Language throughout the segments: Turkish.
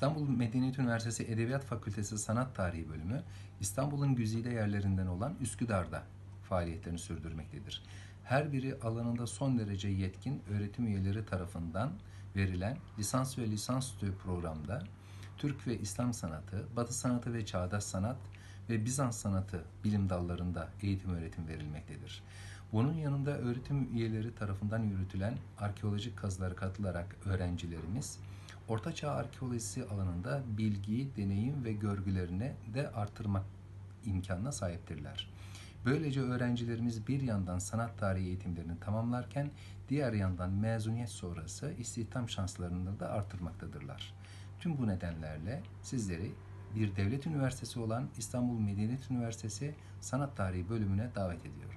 İstanbul Medeniyet Üniversitesi Edebiyat Fakültesi Sanat Tarihi Bölümü, İstanbul'un güzide yerlerinden olan Üsküdar'da faaliyetlerini sürdürmektedir. Her biri alanında son derece yetkin öğretim üyeleri tarafından verilen lisans ve lisansüstü programda Türk ve İslam sanatı, Batı sanatı ve çağdaş sanat ve Bizans sanatı bilim dallarında eğitim öğretim verilmektedir. Bunun yanında öğretim üyeleri tarafından yürütülen arkeolojik kazılara katılarak öğrencilerimiz Ortaçağ arkeolojisi alanında bilgi, deneyim ve görgülerini de artırmak imkanına sahiptirler. Böylece öğrencilerimiz bir yandan sanat tarihi eğitimlerini tamamlarken diğer yandan mezuniyet sonrası istihdam şanslarını da artırmaktadırlar. Tüm bu nedenlerle sizleri bir devlet üniversitesi olan İstanbul Medeniyet Üniversitesi Sanat Tarihi bölümüne davet ediyorum.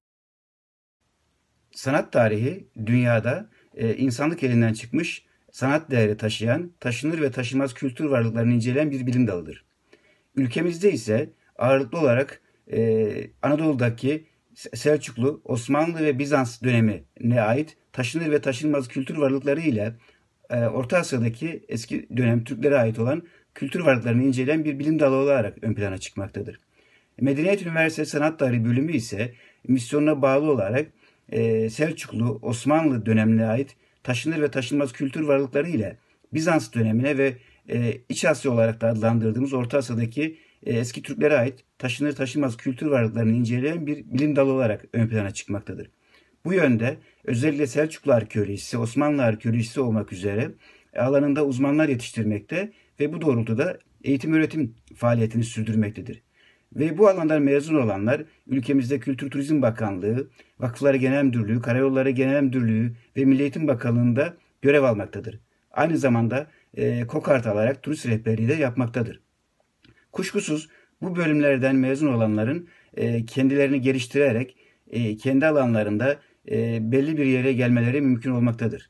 Sanat tarihi dünyada insanlık elinden çıkmış, sanat değeri taşıyan, taşınır ve taşınmaz kültür varlıklarını inceleyen bir bilim dalıdır. Ülkemizde ise ağırlıklı olarak Anadolu'daki Selçuklu, Osmanlı ve Bizans dönemine ait taşınır ve taşınmaz kültür varlıkları ile Orta Asya'daki eski dönem Türklere ait olan kültür varlıklarını inceleyen bir bilim dalı olarak ön plana çıkmaktadır. Medeniyet Üniversitesi Sanat Tarihi Bölümü ise misyonuna bağlı olarak Selçuklu, Osmanlı dönemine ait taşınır ve taşınmaz kültür varlıkları ile Bizans dönemine ve İç Asya olarak da adlandırdığımız Orta Asya'daki eski Türklere ait taşınır taşınmaz kültür varlıklarını inceleyen bir bilim dalı olarak ön plana çıkmaktadır. Bu yönde özellikle Selçuklu arkeolojisi, Osmanlı arkeolojisi olmak üzere alanında uzmanlar yetiştirmekte ve bu doğrultuda eğitim öğretim faaliyetini sürdürmektedir. Ve bu alandan mezun olanlar ülkemizde Kültür Turizm Bakanlığı, Vakıflar Genel Müdürlüğü, Karayolları Genel Müdürlüğü ve Milli Eğitim Bakanlığı'nda görev almaktadır. Aynı zamanda KOKART alarak turist rehberliği de yapmaktadır. Kuşkusuz bu bölümlerden mezun olanların kendilerini geliştirerek kendi alanlarında belli bir yere gelmeleri mümkün olmaktadır.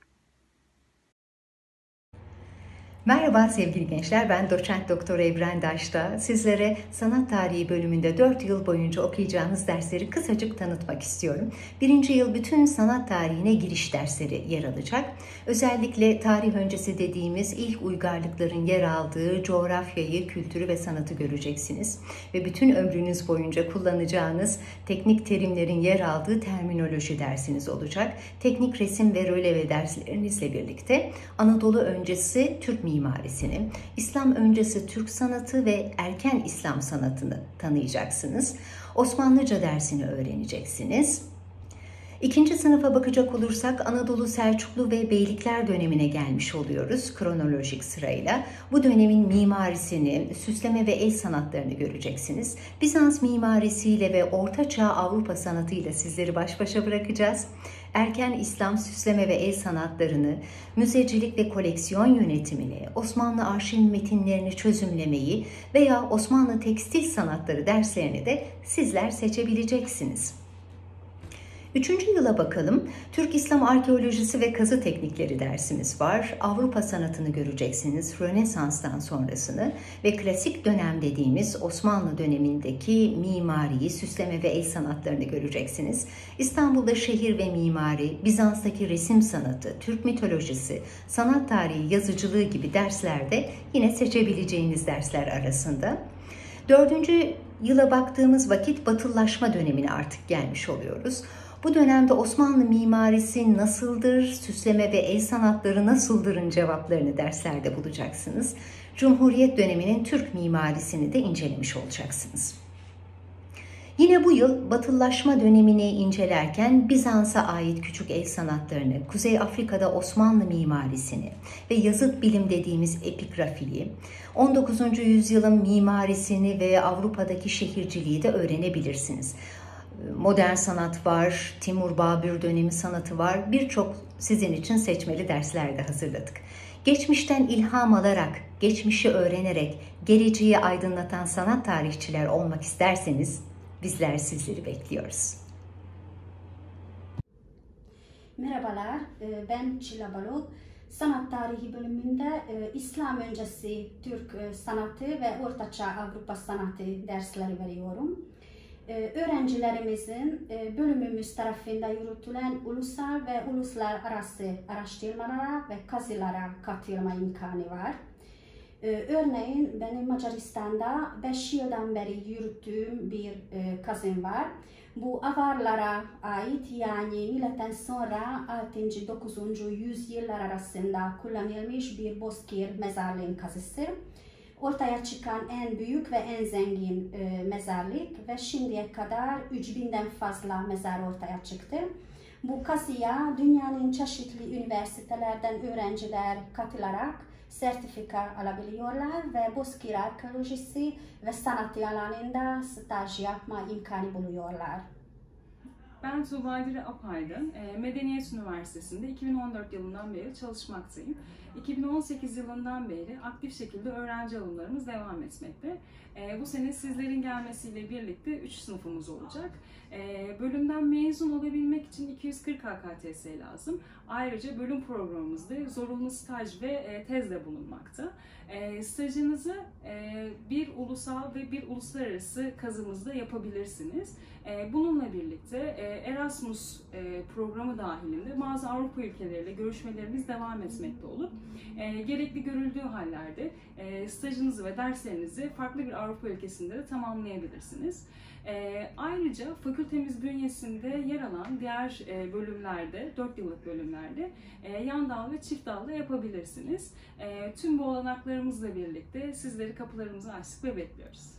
Merhaba sevgili gençler, ben Doçent Doktor Evren Daş'ta sizlere sanat tarihi bölümünde 4 yıl boyunca okuyacağınız dersleri kısacık tanıtmak istiyorum. Birinci yıl bütün sanat tarihine giriş dersleri yer alacak. Özellikle tarih öncesi dediğimiz ilk uygarlıkların yer aldığı coğrafyayı, kültürü ve sanatı göreceksiniz. Ve bütün ömrünüz boyunca kullanacağınız teknik terimlerin yer aldığı terminoloji dersiniz olacak. Teknik resim ve röleve derslerinizle birlikte Anadolu öncesi Türk mimarisini, İslam öncesi Türk sanatı ve erken İslam sanatını tanıyacaksınız. Osmanlıca dersini öğreneceksiniz. İkinci sınıfa bakacak olursak Anadolu Selçuklu ve Beylikler dönemine gelmiş oluyoruz kronolojik sırayla. Bu dönemin mimarisini, süsleme ve el sanatlarını göreceksiniz. Bizans mimarisiyle ve Orta Çağ Avrupa sanatıyla sizleri baş başa bırakacağız. Erken İslam süsleme ve el sanatlarını, müzecilik ve koleksiyon yönetimini, Osmanlı arşiv metinlerini çözümlemeyi veya Osmanlı tekstil sanatları derslerini de sizler seçebileceksiniz. Üçüncü yıla bakalım. Türk-İslam arkeolojisi ve kazı teknikleri dersimiz var. Avrupa sanatını göreceksiniz, Rönesans'tan sonrasını ve klasik dönem dediğimiz Osmanlı dönemindeki mimariyi, süsleme ve el sanatlarını göreceksiniz. İstanbul'da şehir ve mimari, Bizans'taki resim sanatı, Türk mitolojisi, sanat tarihi, yazıcılığı gibi derslerde yine seçebileceğiniz dersler arasında. Dördüncü yıla baktığımız vakit batılılaşma dönemine artık gelmiş oluyoruz. Bu dönemde Osmanlı mimarisi nasıldır, süsleme ve el sanatları nasıldırın cevaplarını derslerde bulacaksınız. Cumhuriyet döneminin Türk mimarisini de incelemiş olacaksınız. Yine bu yıl batılılaşma dönemini incelerken Bizans'a ait küçük el sanatlarını, Kuzey Afrika'da Osmanlı mimarisini ve yazıt bilim dediğimiz epigrafiyi, 19. yüzyılın mimarisini ve Avrupa'daki şehirciliği de öğrenebilirsiniz. Modern sanat var, Timur Babür dönemi sanatı var. Birçok sizin için seçmeli dersler de hazırladık. Geçmişten ilham alarak, geçmişi öğrenerek, geleceği aydınlatan sanat tarihçiler olmak isterseniz bizler sizleri bekliyoruz. Merhabalar, ben Çilla Balut. Sanat tarihi bölümünde İslam öncesi Türk sanatı ve Ortaçağ Avrupa sanatı dersleri veriyorum. Öğrencilerimizin bölümümüz tarafından yürütülen ulusal ve uluslararası araştırmalara ve kazılara katılma imkanı var. Örneğin benim Macaristan'da 5 yıldan beri yürüttüğüm bir kazım var. Bu Avarlara ait, yani milattan sonra 6. 9. yüzyıllar arasında kullanılmış bir bozkır mezarlığın kazısı. Ortaya çıkan en büyük ve en zengin mezarlık ve şimdiye kadar 3000'den fazla mezar ortaya çıktı. Bu kazıya dünyanın çeşitli üniversitelerden öğrenciler katılarak sertifika alabiliyorlar ve bozkır arkeolojisi ve sanatı alanında staj yapma imkanı buluyorlar. Ben Zubaydire Apaydın, Medeniyet Üniversitesi'nde 2014 yılından beri çalışmaktayım. 2018 yılından beri aktif şekilde öğrenci alımlarımız devam etmekte. Bu sene sizlerin gelmesiyle birlikte 3 sınıfımız olacak. Bölümden mezun olabilmek için 240 HKTS lazım. Ayrıca bölüm programımızda zorunlu staj ve tezle bulunmakta. Stajınızı bir ulusal ve bir uluslararası kazımızda yapabilirsiniz. Bununla birlikte Erasmus programı dahilinde bazı Avrupa ülkeleriyle görüşmelerimiz devam etmekte olup gerekli görüldüğü hallerde stajınızı ve derslerinizi farklı bir Avrupa ülkesinde de tamamlayabilirsiniz. Ayrıca fakültemiz bünyesinde yer alan diğer bölümlerde, 4 yıllık bölümlerde yan dal ve çift dal da yapabilirsiniz. Tüm bu olanaklarımızla birlikte sizleri kapılarımızı açtık ve bekliyoruz.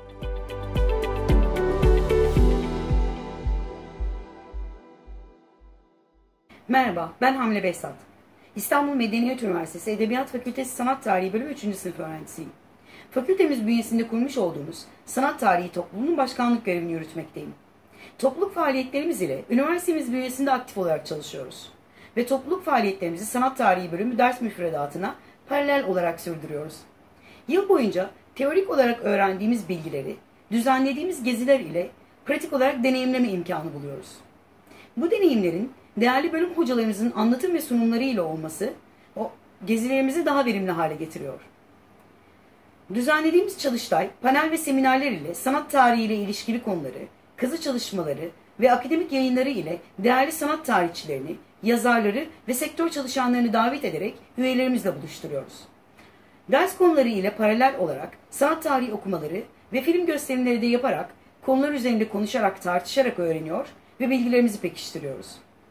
Merhaba, ben Hamle Behzat. İstanbul Medeniyet Üniversitesi Edebiyat Fakültesi Sanat Tarihi Bölümü 3. sınıf öğrencisiyim. Fakültemiz bünyesinde kurmuş olduğumuz Sanat Tarihi Topluluğu'nun başkanlık görevini yürütmekteyim. Topluluk faaliyetlerimiz ile üniversitemiz bünyesinde aktif olarak çalışıyoruz. Ve topluluk faaliyetlerimizi Sanat Tarihi Bölümü ders müfredatına paralel olarak sürdürüyoruz. Yıl boyunca teorik olarak öğrendiğimiz bilgileri, düzenlediğimiz geziler ile pratik olarak deneyimleme imkanı buluyoruz. Bu deneyimlerin değerli bölüm hocalarımızın anlatım ve sunumları ile olması o gezilerimizi daha verimli hale getiriyor. Düzenlediğimiz çalıştay, panel ve seminerler ile sanat tarihi ile ilişkili konuları, kazı çalışmaları ve akademik yayınları ile değerli sanat tarihçilerini, yazarları ve sektör çalışanlarını davet ederek üyelerimizle buluşturuyoruz. Ders konuları ile paralel olarak sanat tarihi okumaları ve film gösterimleri de yaparak konular üzerinde konuşarak, tartışarak öğreniyor ve bilgilerimizi pekiştiriyoruz.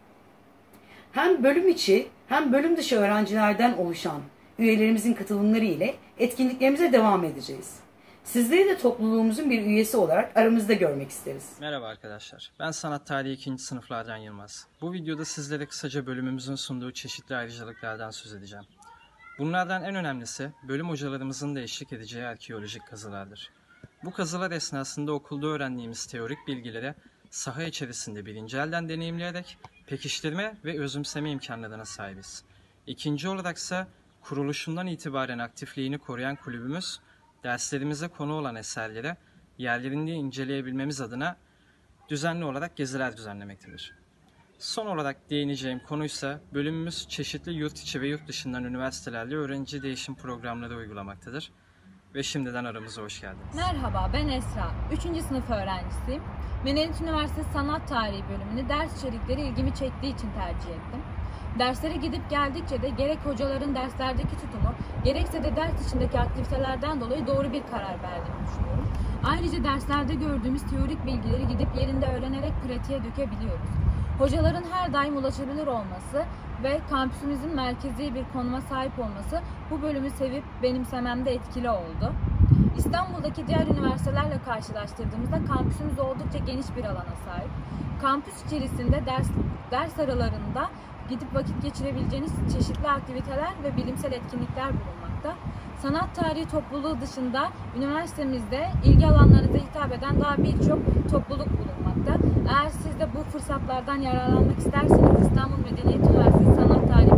Hem bölüm içi hem bölüm dışı öğrencilerden oluşan üyelerimizin katılımları ile etkinliklerimize devam edeceğiz. Sizleri de topluluğumuzun bir üyesi olarak aramızda görmek isteriz. Merhaba arkadaşlar, ben Sanat Tarihi 2. sınıflardan Yılmaz. Bu videoda sizlere kısaca bölümümüzün sunduğu çeşitli ayrıcalıklardan söz edeceğim. Bunlardan en önemlisi bölüm hocalarımızın da eşlik edeceği arkeolojik kazılardır. Bu kazılar esnasında okulda öğrendiğimiz teorik bilgileri saha içerisinde birinci elden deneyimleyerek pekiştirme ve özümseme imkanlarına sahibiz. İkinci olaraksa kuruluşundan itibaren aktifliğini koruyan kulübümüz, derslerimize konu olan eserleri yerlerinde inceleyebilmemiz adına düzenli olarak geziler düzenlemektedir. Son olarak değineceğim konuysa bölümümüz çeşitli yurt içi ve yurt dışından üniversitelerle öğrenci değişim programları uygulamaktadır. Ve şimdiden aramıza hoş geldiniz. Merhaba, ben Esra. 3. sınıf öğrencisiyim. Medeniyet Üniversitesi Sanat Tarihi bölümünü ders içerikleri ilgimi çektiği için tercih ettim. Derslere gidip geldikçe de gerek hocaların derslerdeki tutumu, gerekse de ders içindeki aktivitelerden dolayı doğru bir karar verdiğimi düşünüyorum. Ayrıca derslerde gördüğümüz teorik bilgileri gidip yerinde öğrenerek pratiğe dökebiliyoruz. Hocaların her daim ulaşabilir olması ve kampüsümüzün merkezi bir konuma sahip olması bu bölümü sevip benimsememde etkili oldu. İstanbul'daki diğer üniversitelerle karşılaştırdığımızda kampüsümüz oldukça geniş bir alana sahip. Kampüs içerisinde ders aralarında gidip vakit geçirebileceğiniz çeşitli aktiviteler ve bilimsel etkinlikler bulunmakta. Sanat tarihi topluluğu dışında üniversitemizde ilgi alanlarınıza hitap eden daha birçok topluluk bulunmakta. Eğer siz de bu fırsatlardan yararlanmak isterseniz İstanbul Medeniyet Üniversitesi Sanat Tarihi